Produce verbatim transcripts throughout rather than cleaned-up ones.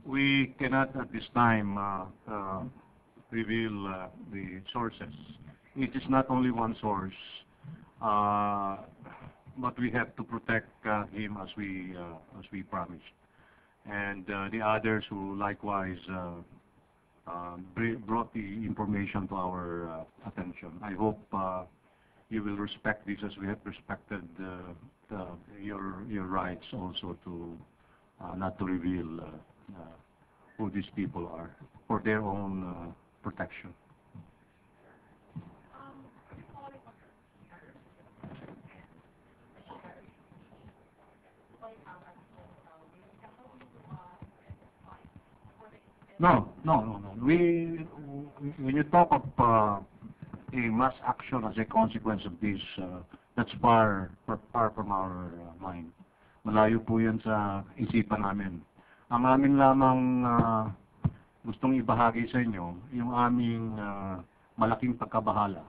we cannot at this time uh, uh, reveal uh, the sources. It is not only one source, uh, but we have to protect uh, him as we uh, as we promised, and uh, the others who likewise uh, uh, brought the information to our uh, attention. I hope uh, you will respect this as we have respected uh, the, your your rights also to uh, not to reveal uh, uh, who these people are for their own uh, protection. No, no, no, no. We, when you talk of uh, a mass action as a consequence of this, uh, that's far, far, far from our uh, mind. Malayo po yan sa isipan namin. Ang amin lamang uh, gustong ibahagi sa inyo, yung aming uh, malaking pagkabahala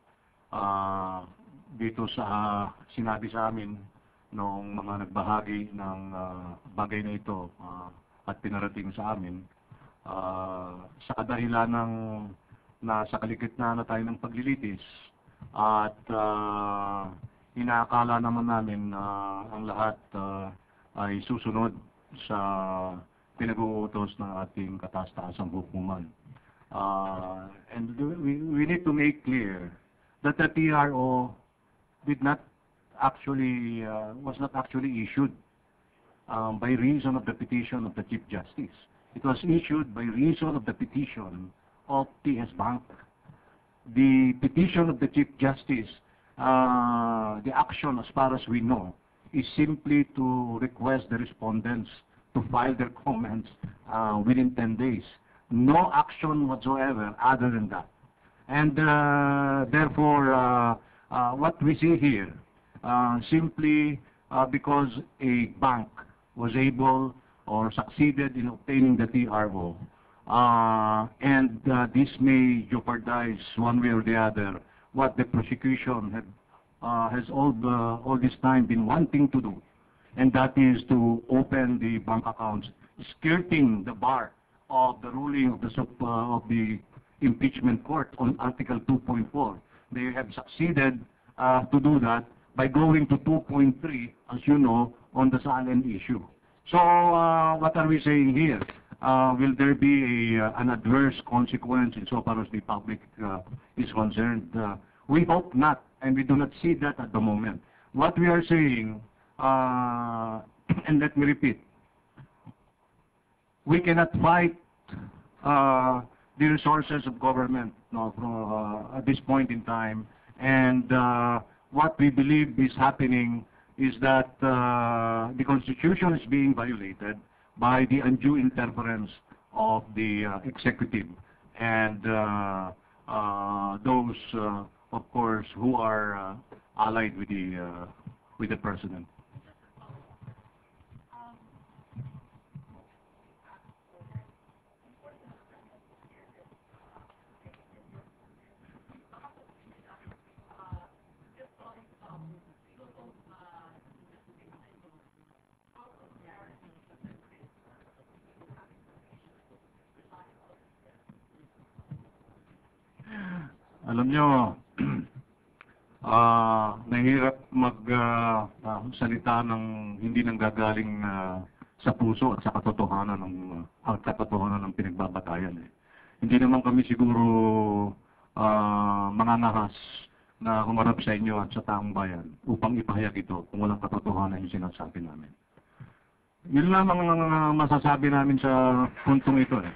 uh, dito sa uh, sinabi sa amin ng mga nagbahagi ng uh, bagay na ito uh, at pinarating sa amin. Uh, sa kadahilan ng nasa kaligitnaan na tayo ng paglilitis at uh, inaakala naman namin na uh, ang lahat uh, ay susunod sa pinag-uutos ng ating kataas-taasang hukuman. Uh, and we, we need to make clear that the T R O did not actually, uh, was not actually issued um, by reason of the petition of the Chief Justice. It was issued by reason of the petition of T S Bank. The petition of the Chief Justice, uh, the action as far as we know, is simply to request the respondents to file their comments uh, within ten days. No action whatsoever other than that. And uh, therefore, uh, uh, what we see here, uh, simply uh, because a bank was able or succeeded in obtaining the T R O, uh, and uh, this may jeopardize one way or the other what the prosecution had, uh, has all, the, all this time been wanting to do, and that is to open the bank accounts, skirting the bar of the ruling of the, uh, of the impeachment court on Article two point four. They have succeeded uh, to do that by going to two point three, as you know, on the Salen issue. So, uh, what are we saying here? Uh, will there be a, uh, an adverse consequence insofar as the public uh, is concerned? Uh, we hope not, and we do not see that at the moment. What we are saying, uh, and let me repeat, we cannot fight uh, the resources of government no, from, uh, at this point in time, and uh, what we believe is happening is that uh, the Constitution is being violated by the undue interference of the uh, executive and uh, uh, those, uh, of course, who are uh, allied with the uh, with the president. Alam nyo, uh, nahirap mag-salita uh, uh, ng hindi nanggagaling uh, sa puso at sa katotohanan ng uh, katotohanan ng pinagbabatayan. Eh. Hindi naman kami siguro uh, manganahas na humarap sa inyo at sa taong bayan upang ipahayag ito kung walang katotohanan yung sinasabi namin. Yun lamang ang uh, masasabi namin sa puntong ito. Eh.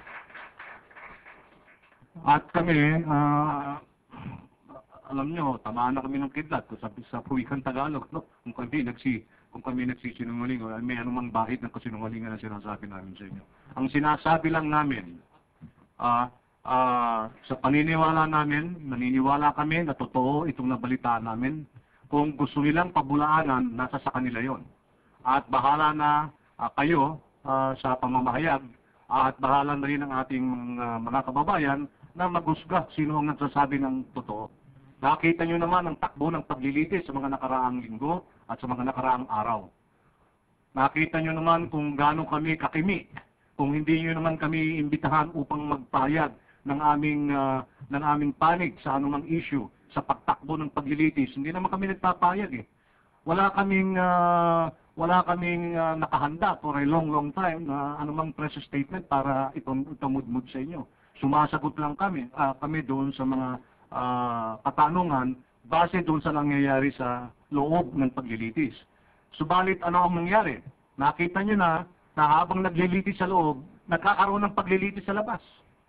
At kami, uh, alam nyo, tamaan na kami ng kidlat sa, sa puwikan Tagalog, no? Kung kami nagsi, kung kami nagsisinungaling, o may anumang bahid ng kasinungalingan na sinasabi namin sa inyo. Ang sinasabi lang namin, uh, uh, sa paniniwala namin, naniniwala kami na totoo itong nabalitaan namin. Kung gusto nilang pabulaanan, nasa sa kanila yon. At bahala na uh, kayo uh, sa pamamahayag, uh, at bahala na rin ang ating uh, mga kababayan na maghusga sino ang nagsasabi ng totoo. Nakita nyo naman ang takbo ng paglilitis sa mga nakaraang linggo at sa mga nakaraang araw. Nakita nyo naman kung gaano kami kakimi Kung hindi niyo naman kami imbitahan upang magpayag ng aming ah, ng aming panig sa anumang issue sa pagtakbo ng paglilitis, hindi naman kami nagpapayag eh. Wala kaming ah, wala kaming ah, nakahanda for a long long time na anumang press statement para itong itamudmud sa inyo. Sumasagot lang kami ah, kami doon sa mga ah, katanungan base doon sa nangyayari sa loob ng paglilitis. Subalit ano ang nangyari? Nakita niyo na na habang naglilitis sa loob, nagkakaroon ng paglilitis sa labas.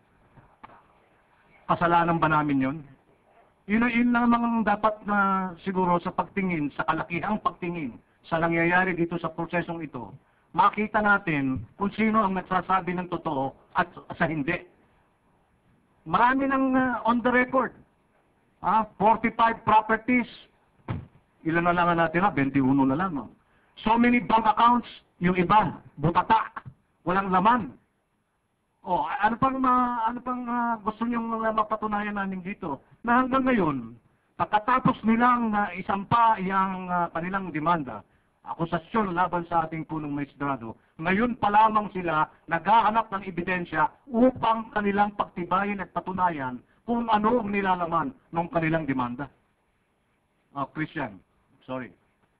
Kasalanan ba namin yun? Yun, yun lang naman dapat na siguro sa pagtingin, sa kalakihang pagtingin sa nangyayari dito sa prosesong ito, makita natin kung sino ang nagsasabi ng totoo at sa hindi. Marami ng uh, on the record. Ah, forty-five properties. Ilan na lang natin ha? twenty-one na lang. No? So many bank accounts, yung iba, butata, walang laman. Oh, ano pang ma, ano pang uh, gusto niyo mapatunayan namin dito? Na hanggang ngayon, pagkatapos nilang na uh, isampa yung uh, kanilang demanda, akusasyon laban sa ating punong maestrado, ngayon pa lamang sila naghahanap ng ebidensya upang kanilang pagtibayin at patunayan kung ano ang nilalaman ng kanilang demanda. Oh, Christian, sorry.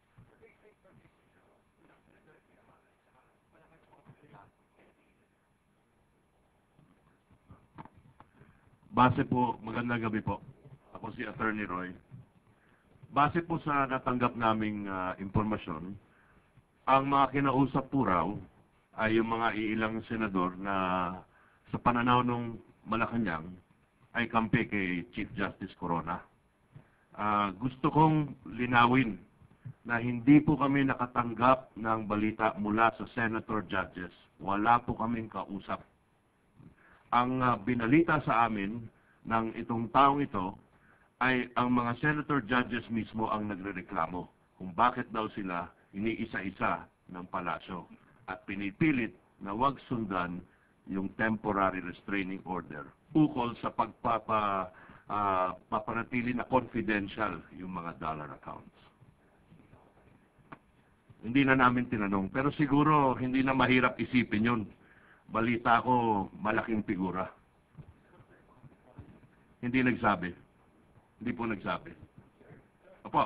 Base po, magandang gabi po. Ako si Attorney Roy. Base po sa natanggap naming uh, impormasyon, ang mga kinausap po raw ay yung mga iilang senador na sa pananaw ng Malacanang ay kampi kay Chief Justice Corona. Uh, gusto kong linawin na hindi po kami nakatanggap ng balita mula sa Senator Judges. Wala po kaming kausap. Ang uh, binalita sa amin ng itong taong ito ay ang mga senator judges mismo ang nagrereklamo kung bakit daw sila iniisa-isa ng palasyo at pinipilit na wag sundan yung temporary restraining order ukol sa pagpapa uh, papanatili na confidential yung mga dollar accounts. Hindi na namin tinanong, pero siguro hindi na mahirap isipin yun. Balita ko, malaking figura. Hindi nagsabi. Hindi po nagsabi. Opo.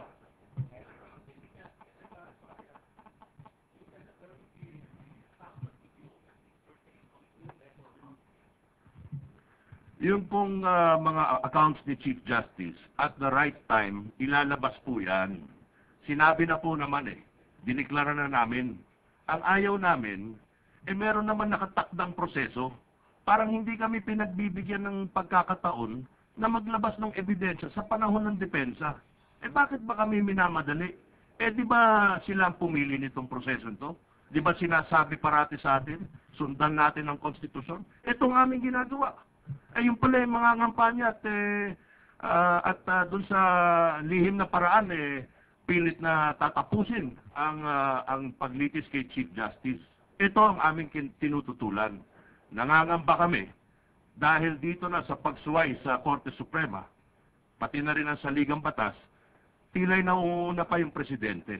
Yung pong uh, mga accounts ni Chief Justice, at the right time, ilalabas po yan. Sinabi na po naman eh. Diniklara na namin. Ang ayaw namin, eh meron naman nakatakdang proseso. Parang hindi kami pinagbibigyan ng pagkakataon na maglabas ng ebidensya sa panahon ng depensa. Eh bakit ba kami minamadali? Eh di ba sila ang pumili nitong proseso ito? Di ba sinasabi parati sa atin, sundan natin ang konstitusyon? Ito ang aming ginagawa. Eh yung pala yung mga ngampanya at, eh, uh, at uh, dun sa lihim na paraan, eh, pilit na tatapusin ang, uh, ang paglitis kay Chief Justice. Ito ang aming tinututulan. Nangangamba kami dahil dito na sa pagsuway sa Korte Suprema, pati na rin ang saligang batas, tila'y nauuna pa yung presidente.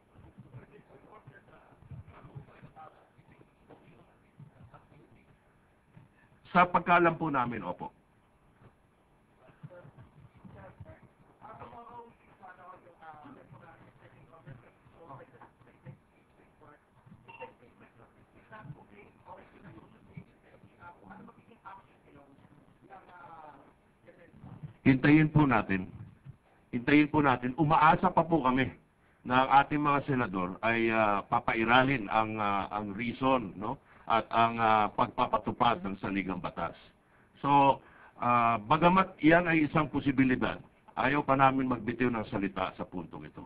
Sa pagkaalam po namin, opo. Hintayin po natin. Hintayin po natin. Umaasa pa po kami na ang ating mga senador ay uh, papairalin ang uh, ang reason, no? At ang uh, pagpapatupad ng saligang batas. So, uh, bagamat iyan ay isang posibilidad, ayaw pa namin magbitiw ng salita sa puntong ito.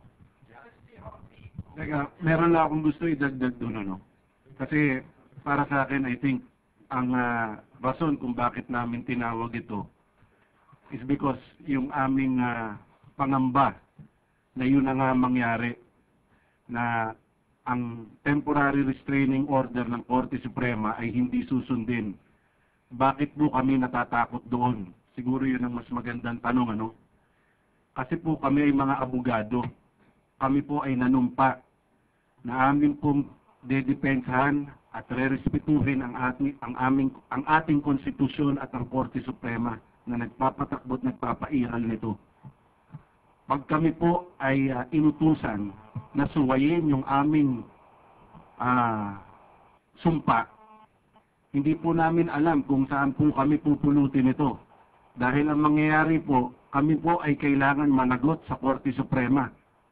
Teka, meron lang akong gusto idagdag doon, ano? Kasi para sa akin, I think, ang uh, rason kung bakit namin tinawag ito is because yung aming uh, pangamba na yun na nga mangyari na ang temporary restraining order ng Korte Suprema ay hindi susundin. Bakit po kami natatakot doon? Siguro yun ang mas magandang tanong, ano? Kasi po kami ay mga abogado. Kami po ay nanumpa na amin pong dedepensahan at rerespetuhin ang ating ang aming ang ating konstitusyon at ang Korte Suprema na nagpapatakbo at nagpapairal nito. Pag kami po ay uh, inutusan na suwayin yung aming uh, sumpa, hindi po namin alam kung saan po kami pupulutin ito. Dahil ang mangyayari po, kami po ay kailangan managot sa Korte Suprema.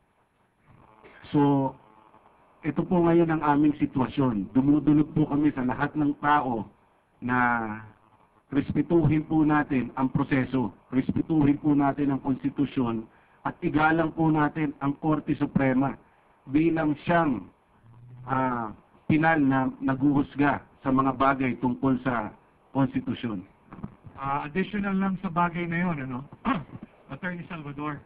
So, ito po ngayon ang aming sitwasyon. Dumudulog po kami sa lahat ng tao na respetuhin po natin ang proseso, respetuhin po natin ang konstitusyon, at igalang po natin ang Korte Suprema bilang siyang uh, pinal na naguhusga sa mga bagay tungkol sa konstitusyon. Uh, additional lang sa bagay na yun, ano? Attorney Salvador,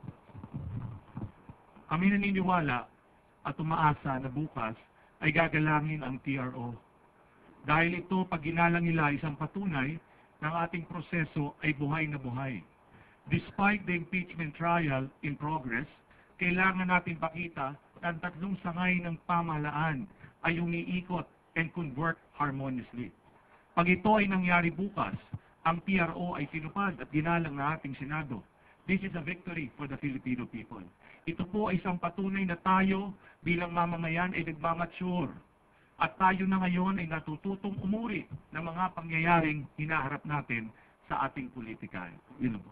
kami naniniwala at umaasa na bukas ay gagalangin ang T R O. Dahil ito, pag ginalang nila, isang patunay ng ating proseso ay buhay na buhay. Despite the impeachment trial in progress, kailangan natin pakita na ang tatlong sangay ng pamahalaan ay umiikot and can work harmoniously. Pag ito ay nangyari bukas, ang T R O ay tinupad at ginalang na ating Senado. This is a victory for the Filipino people. Ito po ay isang patunay na tayo bilang mamamayan ay nagmamature. At tayo na ngayon ay natututong umuri ng mga pangyayaring hinaharap natin sa ating politika. Yun po.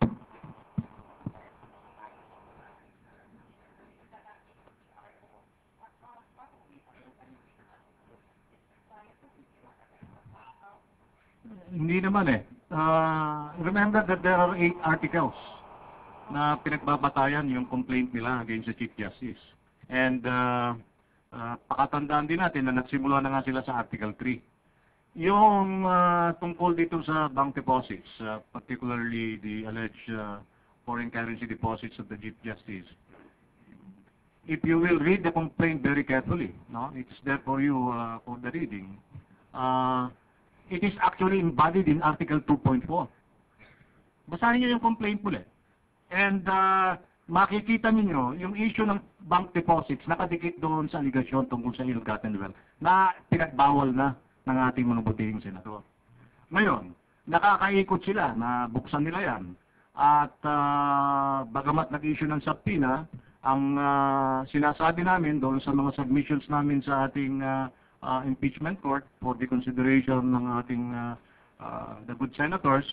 Hindi naman eh. Uh, remember that there are eight articles na pinagbabatayan yung complaint nila against the Chief Justice. And uh, uh, pakatandaan din natin na nagsimula na nga sila sa Article three. Yung uh, tungkol dito sa bank deposits, uh, particularly the alleged uh, foreign currency deposits of the Chief Justice, if you will read the complaint very carefully, no, it's there for you uh, for the reading. Uh, it is actually embodied in Article two point four. Basahin niyo yung complaint ulit. And uh, makikita ninyo yung issue ng bank deposits nakadikit doon sa aligasyon tungkol sa ill-gotten wealth na pinagbawal na ng ating mga butihing senador. Ngayon, nakakaikot sila na buksan nila yan. At uh, bagamat nag-issue ng subpoena, ang uh, sinasabi namin doon sa mga submissions namin sa ating uh, uh, impeachment court for the consideration ng ating uh, uh, the good senators,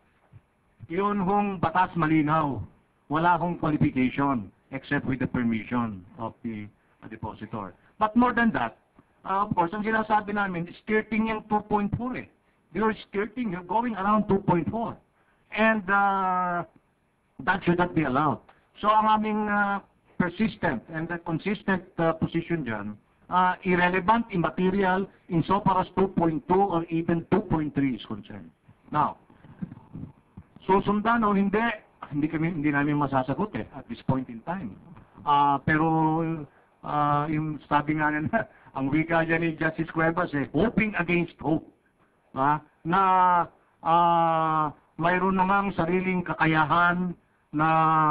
yun hong batas malinaw. Wala hong qualification except with the permission of the uh, depositor. But more than that, uh, of course, ang sinasabi namin, skirting yung two point four eh. You're skirting, you're going around two point four. And uh, that should not be allowed. So ang aming uh, persistent and uh, consistent uh, position dyan, uh, irrelevant, immaterial, insofar as two point two or even two point three is concerned. Now, susundan o hindi, hindi kami hindi namin masasagot eh at this point in time. Uh, pero uh, yung sabi nga na, ang wika dyan ni Justice Cuevas eh, hoping against hope. Uh, na uh, mayroon namang sariling kakayahan na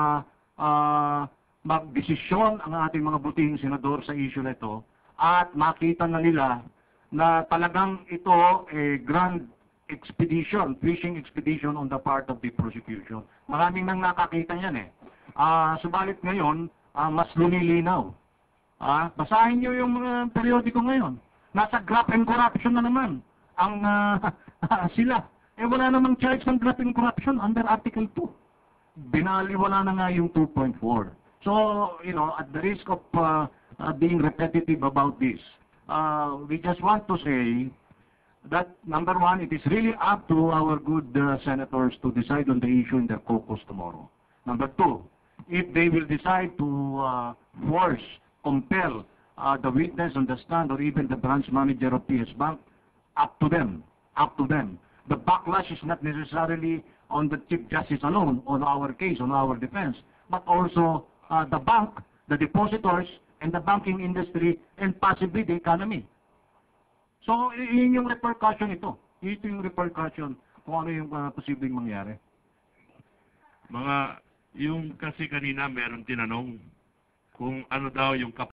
uh, magdesisyon ang ating mga butihing senador sa issue na ito at makita na nila na talagang ito eh, grand expedition, fishing expedition on the part of the prosecution. Maraming nang nakakita niyan eh. Uh, subalit ngayon, uh, mas lumilinaw. Uh, basahin niyo yung uh, periodiko ngayon. Nasa graft and corruption na naman ang uh, sila. Eh wala namang charge ng graft and corruption under Article two. Binaliwala na nga yung two point four. So, you know, at the risk of uh, uh, being repetitive about this, uh, we just want to say that, number one, it is really up to our good uh, senators to decide on the issue in their caucus tomorrow. Number two, if they will decide to uh, force, compel uh, the witness on the stand or even the branch manager of P S Bank, up to them, up to them. The backlash is not necessarily on the Chief Justice alone, on our case, on our defense, but also uh, the bank, the depositors, and the banking industry, and possibly the economy. So, yun yung repercussion ito. Ito yung repercussion kung ano yung uh, posibleng mangyari. Mga, yung kasi kanina meron tinanong kung ano daw yung